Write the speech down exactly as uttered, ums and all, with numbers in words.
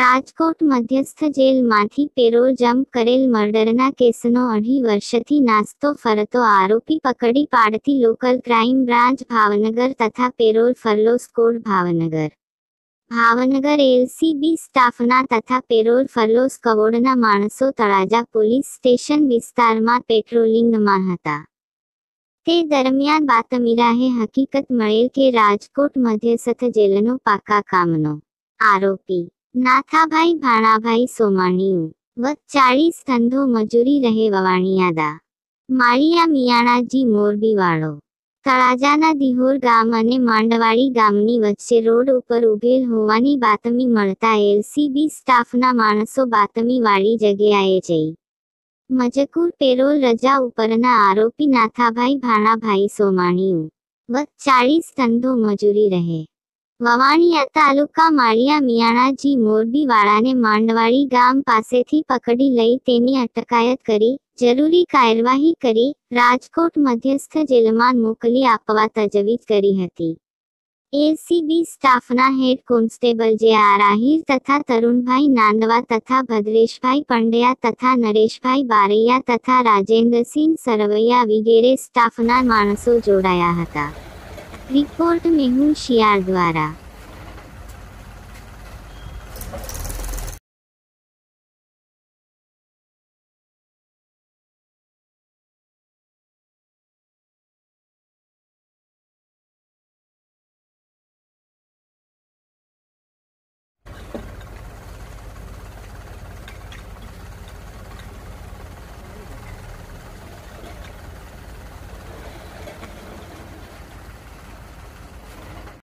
રાજકોટ મધ્યસ્થ જેલમાંથી parole jump કરેલ મર્ડરના કેસનો અઢી વર્ષથી નાસ્તો ફરતો આરોપી પકડી પાડતી લોકલ ક્રાઇમ બ્રાન્ચ ભાવનગર તથા parole furlough squad Bhavnagar Bhavnagar LCB સ્ટાફના તથા પેરોલ ફરલો સ્ક્વોડના માણસો તળાજા પોલીસ સ્ટેશન વિસ્તારમાં પેટ્રોલિંગમાં હતા. તે દરમિયાન બાતમીરાહે હકીકત મળેલ કે રાજકોટ મધ્યસ્થ જેલનો પાકા કામનો આરોપી નાથાભાઈ ભાણાભાઈ સોમાણીયું વત ચાળીસ ધંધો મજૂરી રહે વવાણિયાદા માળિયા મિયાણાજી મોરબીવાળો તળાજાના દિહોર ગામ અને માંડવાડી ગામની વચ્ચે રોડ ઉપર ઉભેલ હોવાની બાતમી મળતા એલસીબી સ્ટાફના માણસો બાતમીવાળી જગ્યાએ જઈ મજકૂર પેરોલ રજા ઉપરના આરોપી નાથાભાઈ ભાણાભાઈ સોમાણીયું વત ચાળીસ ધંધો મજૂરી રહે વવાણિયા તાલુકા માળિયા મિયાણાજી મોરબીવાળાને માંડવાડી ગામ પાસેથી પકડી લઈ તેની અટકાયત કરી જરૂરી કાર્યવાહી કરી રાજકોટ મધ્યસ્થ જેલમાં મોકલી આપવા તજવીજ કરી હતી. એલસીબી સ્ટાફના head constable J R Ahir તથા તરુણભાઈ નાંદવા તથા ભદ્રેશભાઈ પંડ્યા તથા નરેશભાઈ બારૈયા તથા રાજેન્દ્રસિંહ સરવૈયા વગેરે સ્ટાફના માણસો જોડાયા હતા. રિપોર્ટ મેહુલ શિયાળ દ્વારા